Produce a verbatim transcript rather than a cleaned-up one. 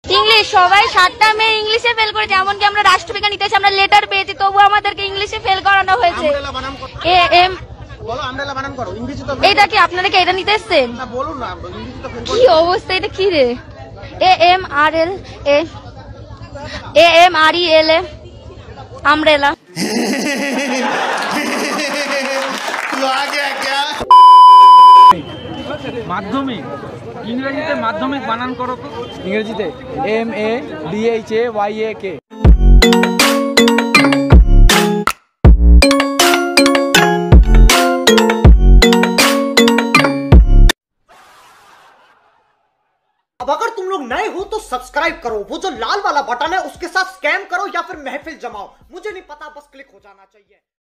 English সবাই সাতটা মেয়ে ইংলিশে ফেল করেছে, এমনকি আমরা রাষ্ট্রবিজ্ঞান নিতে আমরা লেটার পেয়েছি, তবু আমাদেরকে ইংলিশে ফেল করানো হয়েছে। এ এম এটা কি আপনারা কি এটা নিতে এসছেন? কি অবস্থা, এটা কি রে? A M R L A A M R E L A umbrella. Madhyamik ইংরেজিতে মাধ্যমিক বানান করো তো। ইংরেজিতে M A D H A Y A K. अब अगर तुम लोग नए हो तो सब्सक्राइब करो, वो जो लाल वाला बटन है उसके साथ स्कैम करो या फिर महफिल जमाओ, मुझे नहीं पता, बस क्लिक हो जाना चाहिए।